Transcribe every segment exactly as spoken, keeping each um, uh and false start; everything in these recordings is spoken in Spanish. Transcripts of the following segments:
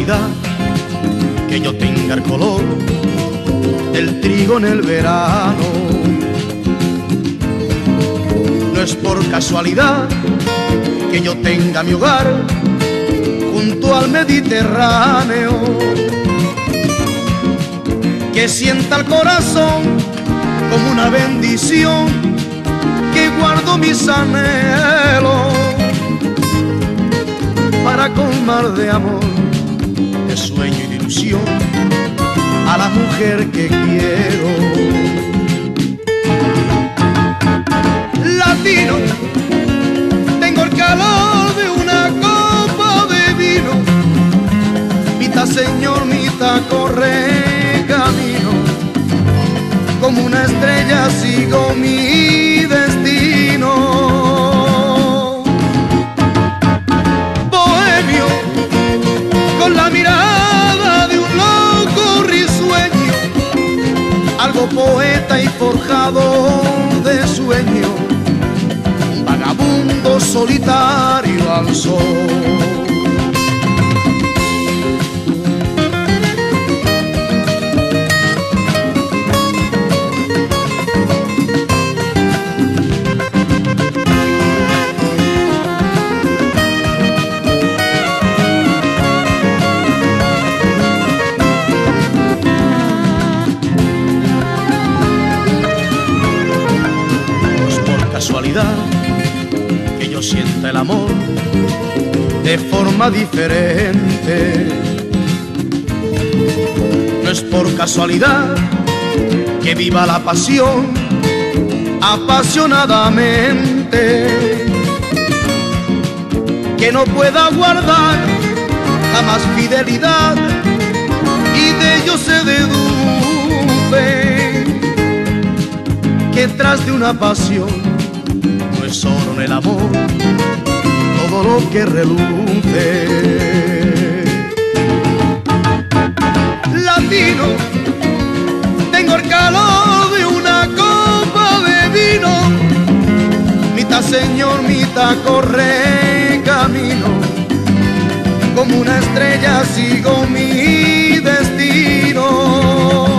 casualidad que yo tenga el color del trigo en el verano. No es por casualidad que yo tenga mi hogar junto al Mediterráneo, que sienta el corazón como una bendición, que guardo mis anhelos para colmar de amor, de sueño y de ilusión a la mujer que quiero. Latino, tengo el calor de una copa de vino, mitad señor, mitad corre camino, como una estrella sigo mi destino. Bohemio, con la mirada de un loco risueño, algo poeta y forjado de sueño, un vagabundo solitario al sol. Casualidad que yo sienta el amor de forma diferente. No es por casualidad que viva la pasión apasionadamente, que no pueda guardar jamás fidelidad y de ello se deduce que tras de una pasión no es solo en el amor todo lo que reluce. Latino, tengo el calor de una copa de vino, mitad señor, mitad corre camino, como una estrella sigo mi destino.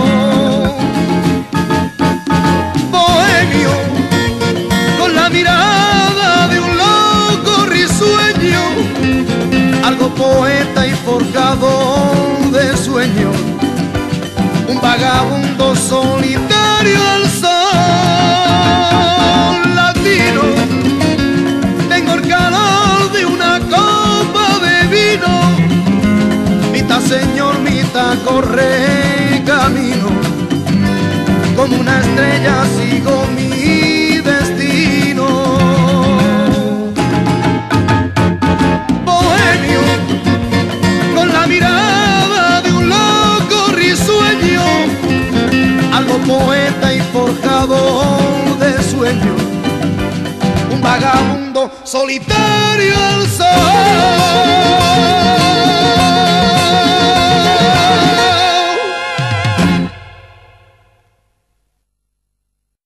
Bohemio, con la mirada de un loco risueño, algo poeta y forjado de sueño, un vagabundo solitario al sol. Latino, tengo el calor de una copa de vino, mitad señor, mitad corre camino, como una estrella sigo mi destino. Bohemio, con la mirada de un loco risueño, algo poeta y forjado de sueño, un vagabundo solitario al sol.